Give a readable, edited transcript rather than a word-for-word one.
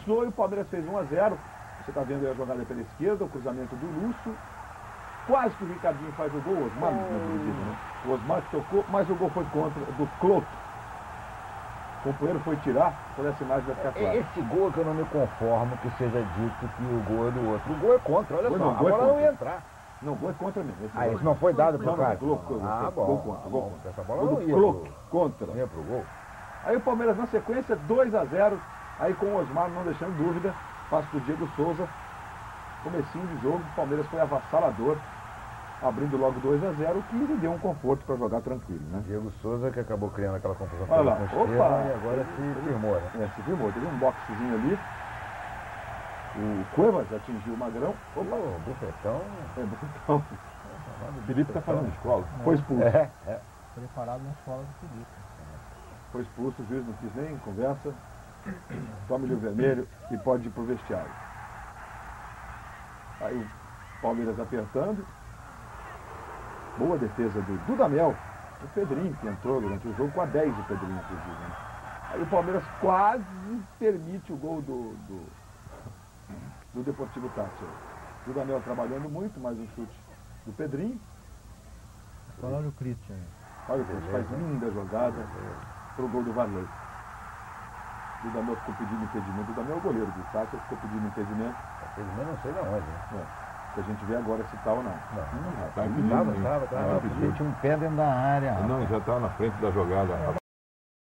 passou e o Palmeiras fez 1 a 0. Você está vendo aí a jogada pela esquerda, o cruzamento do Lúcio. Quase que o Ricardinho faz o gol, o Osmar, né? O Osmar tocou, mas o gol foi contra do Cloto. O companheiro foi tirar, por essa imagem vai ficar clara. Esse gol que eu não me conformo que seja dito que o gol é do outro. O gol é contra, olha só, a bola não ia entrar. Não, o gol é contra mesmo. Isso não foi dado pro cara? Gol contra. Gol contra. Essa bola não ia contra. Não ia pro gol. Aí o Palmeiras na sequência, 2 a 0. Aí com o Osmar não deixando dúvida, passa pro Diego Souza. Comecinho de jogo, o Palmeiras foi avassalador, abrindo logo 2 a 0, que lhe deu um conforto para jogar tranquilo, né? Diego Souza que acabou criando aquela confusão Olha lá, com o Estevam, e agora se firmou, né? Se firmou, teve um boxezinho ali. O Cuevas atingiu o Magrão. Opa, o Bufetão. Bufetão. O Felipe está fazendo escola. Foi expulso. Preparado na escola do Felipe. Foi expulso, o juiz não quis nem conversa. Tome-lhe o vermelho e pode ir pro vestiário. Aí o Palmeiras apertando. Boa defesa do Dudamel. O Pedrinho que entrou durante o jogo com a 10, o Pedrinho, inclusive. Né? Aí o Palmeiras quase permite o gol do Deportivo Táchira. O Dudamel trabalhando muito, mais um chute do Pedrinho. Olha o Christian. Olha o Christian, faz linda jogada pro gol do Varley. O Dudamel ficou pedindo impedimento. O Dudamel é o goleiro do Táchira, ficou pedindo impedimento. Impedimento não sei de onde, né? Que a gente vê agora se tá ou não. Tava. Tinha um pé dentro da área. Não, já estava na frente da jogada.